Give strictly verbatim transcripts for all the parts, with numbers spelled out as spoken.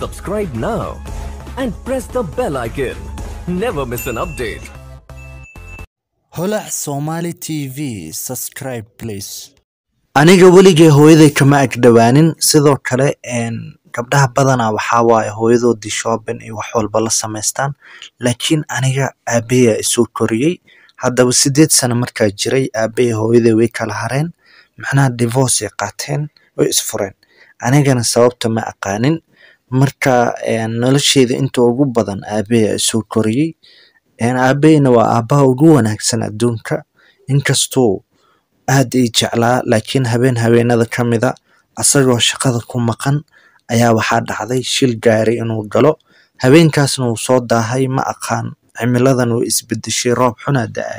Subscribe now and press the bell icon. Never miss an update. Holac Somali T V subscribe please. Aniga waligay hooyaday kama agdawaanin sidoo kale een gabdhaha badana waxa waaye hooyadoodii shopping iyo wax walba la sameystaan laakiin aniga aabaya isoo koriyay haddaba sideed sano markaa jiray aabaya hooyaday way kala hareen macnaha divorce qaateen way isfureen anigana sababta ma aqaanin marka een nolosheeda inta ugu badan aabaya isoo koriyay een aabayna waa aabaha ugu wanaagsan adduunka inkastoo aad ay jeclaa laakiin habeen habeenada kamida asagoo shaqada ku maqan ayaa waxa dhacday shil gaari inuu galo habeenkaasna uu soo daahay ma aqaan cimiladan uu isbedeshay roob xun ah da'ay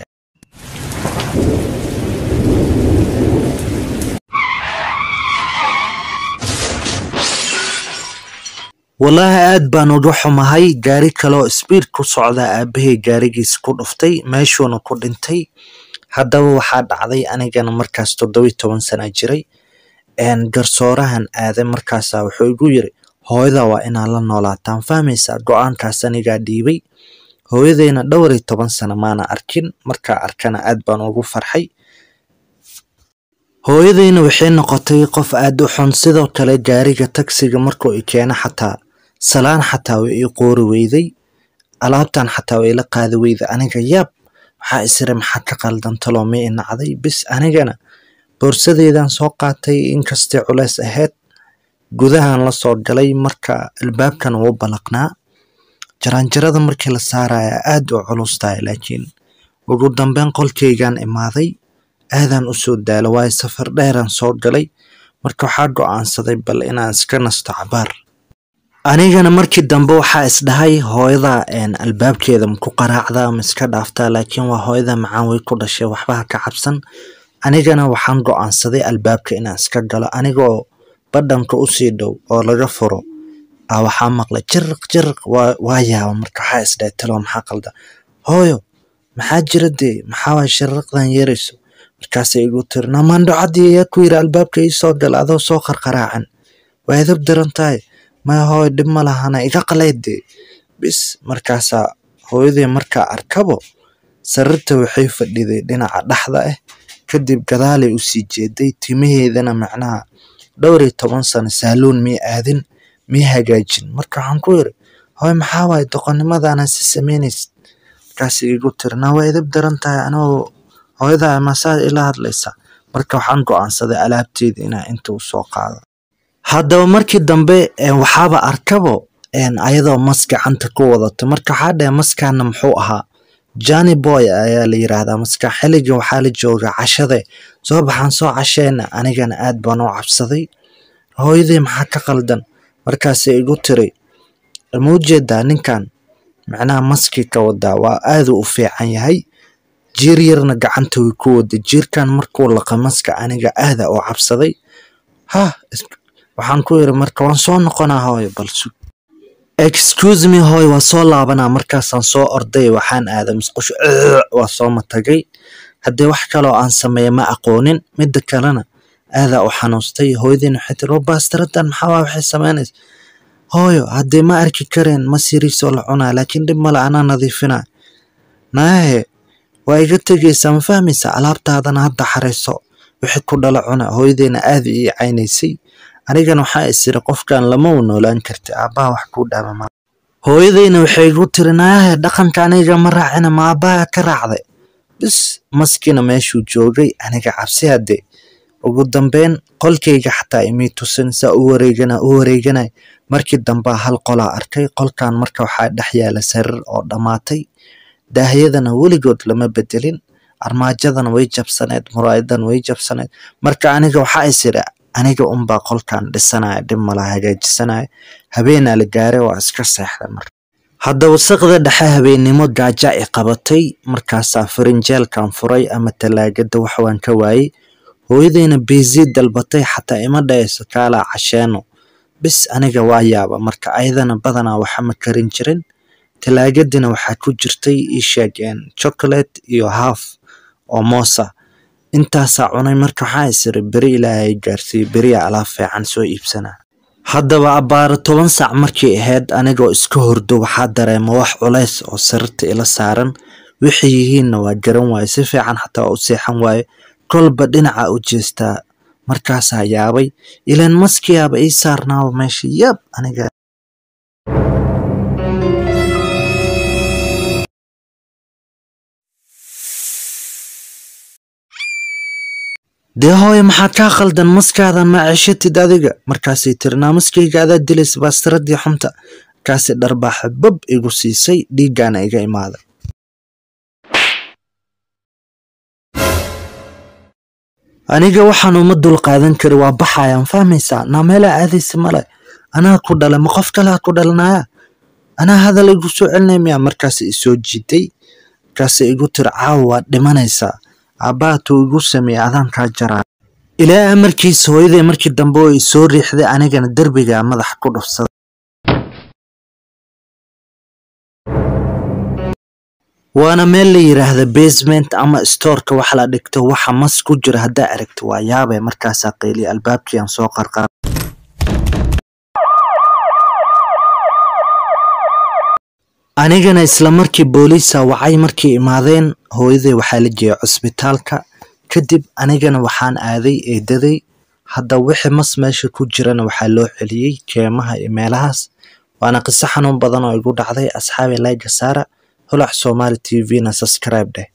wallahi aad baan uga xumahay gaari kale oo speed ku socda aabahay gaarigiisa ku dhuftay meeshuna ku dhintay haddaba waxa dhacday anigana markaas toddoba iyo toban sano jiray een garsoorahan aaday markaas wuxuu igu yiri hooyada waa inaan la noolaataan fahmaysaa go'aankaas aniga dhiibay hooyadayna dhowr iyo toban sano maana arkin marka arkana aad baan ugu farxay hooyadayna waxay noqotay qof aad u xun sidoo kale gaariga taksiga markuu i keenay xataa salaan xataa way i qoori weyday alaabtan xataa way la qaadi weyday aniga yaab waxa isire maxaa ka qaldan taloomay inacday bis anigana boorsadeedan soo qaatay inkastoo culays ahayd gudahan la soo galay marka albaabkan uu balaqnaa jaranjarada markii la saaraya aad u culus tahay laakiin ugu dambeyn qolkeygan imaaday aadan u soo daalo way safar dheeran soo galay marka waxa go'aansaday bal inaan iska nasto cabaar anigana markii dambe waxa isdhahay hooyada een albaabkeeda ku qaraacda ama iska dhaafta laakiin waa hooyada macaan way ku dhashay waxba ka cabsan anigana waxaan go'aansaday albaabka inaan iska galo anigoo badhanka u sii dhow oo laga furo aa waxa maqlay jirq jirq waa yaaba marka waxa isdhahay talo maxaa qalda hooyo maxaa jiradee maxaa waa shirqdan yeerayso markaas ay igu tirna maandho cadii ku yiri albaabka ii soo gal adoo soo qarqaraacan waa idab darantahay ma hooy dib ma lahana iga qaleede bis markaas hooyaday marka arkabo sarrta waxay fadhiday dhinaca dhaxda ah kadib gadaalay u sii jeeday timaheedana macnaha dhowr iyo toban sano saaluun mi aadin mi hagaajin marka waxaan ku yiri hooy maxaa waay doqonimadana si sameeynaysa markaas igu tirna waa idab darantahay anoo hooyada ma saa ila hadlaysa marka waxaan go'aansaday alaabteeda inaan inta u soo qaado haddaba markii dambe waxaaba arkabo een ayadoo mas gacanta ku wadato marka waxa dhahay maskana muxuu ahaa Johnny Boy ayaa la yiraahdaa maska xiliga waxa la jooga cashade soo baxan soo casheena anigana aad baan u cabsaday hooyaday maxaa ka qaldan markaas ay igu tiri muujeeda ninkan macnaha maski ka wada waa aad u fiican yahay jiir yarna gacanta way ku wada jiirkan markuu la qamaska aniga aad u cabsaday ha waxaan ku yiri marka waan soo noqonaa hooyo balsu excuse me hooyo waa soo laabanaa markaasaan soo orday waxaan aaday musqusho waa soo matagay haddii wax kale oo aan sameeyo ma aqoonin midda kalena aada u xanuustay hooyadina waxay tiri baastaradan maxaa waxay sameynaysaa hooyo haddii ma arki kareen ma siriisoo la cunaa laakiin dib male anaa nadiifinaa naahe waa iga tegaysaa ma fahmaysaa alaabtaadana hadda xarayso wixii ku dhala cuna hooyadina aad ii caynaysay anigana waxa isir qofkan lama noolaan karti aabaa wax ku dhaama hooyadayna waxay igu tirinaahay dhaqanka aniga ma raacina ma aabaa ka raacday bis maskina meeshuu joogay aniga cabsi hadee ugu dambeyn qolkeyga xataa imi tusin sa u wareegana u wareegana markii dambe hal qola arkay qolkan marka waxa dhex yaala sariir oo dhamaatay daahiyadana weligood lama bedelin armaajadana way jabsaneed muraayadan way jabsaneed marka aniga waxa isir aniga un baa qolkan dhisanaya dib mala hagaajisanaya habeena la gaaray waa iska seexday mar hadda wasaqda dhexe habeenimo gaaja ay qabatay markaas farinjeelkan furay ama talaagada wax waan ka waayay hooyadayna busy dalbatay xataa ima dhayso kala casheeno bis aniga waa yaaba marka ayadana badana waxa ma karin jirin talaagadina waxa ku jirtay ii sheegeen chocolate iyo half oo moosa intaas cunay marka waxa isir bari ilaahay gaarsiy bari alaab fiican soo iibsana haddaba abbaaro toban saac markii ahayd anigoo iska hurdo waxaa dareema wax culays oo sariirta ila saaran wixii yihiinna waa garan waaye si fiican xataa u seexan waaye kolba dhinaca u jeestaa markaasaa yaabay ilaan maskiyaaba ii saarnaaba meesha yab aniga dee hooyo maxaa kaa khaldan maskaadan ma ceshatid adiga markaasay tiri naamaskayga adaa dilaysa baastiradii xunta markaasi dharbaaxa bab igu siisay dhiiggaana iga imaaday aniga waxaan uma dul qaadan kari waa baxayaan fahmaysaa naameela aadaysa male anaa ku dhalay ma qof kalea ku dhalanaya anaa hadal igu soo celinay miyaa markaasi isoo jiiday markaasi igu tiri caawa waad dhimanaysaa aabbahatuu igu sameeyey adaankaa jaraa ilaa amarkiisa hooyaday markii dambe oo isoo riixday anigana derbigaa madax ku dhufsaday waana meel la yiraahdo basement ama stoorka wax la dhigto waxa mas ku jira haddaa aragto waa yaabay markaasaa qayliya albaabkii aan soo qarqar anigana isla markii booliisa wacay markii imaadeen hooyaday waxaa la geeyay cusbitaalka kadib anigana waxaan aaday eedaday hadda wixii mas meesha ku jirana waxaa loo celiyey keemaha iyo meelahaas waana qiso xanuun badan oo igu dhacday asxaabi like saara holac Somali T V na subscribe deh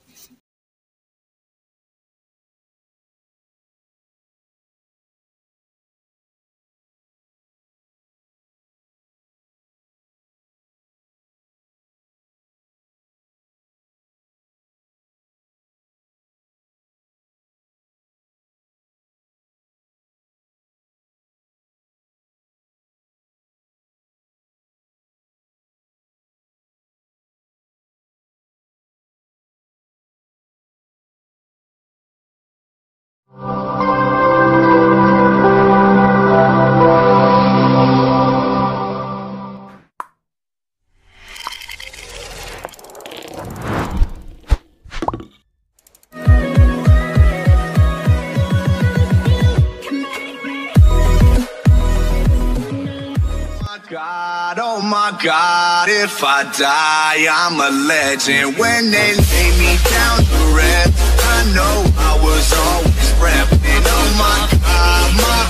God, oh my God, if I die, I'm a legend. When they lay me down to rest, I know I was always repping. Oh my God, my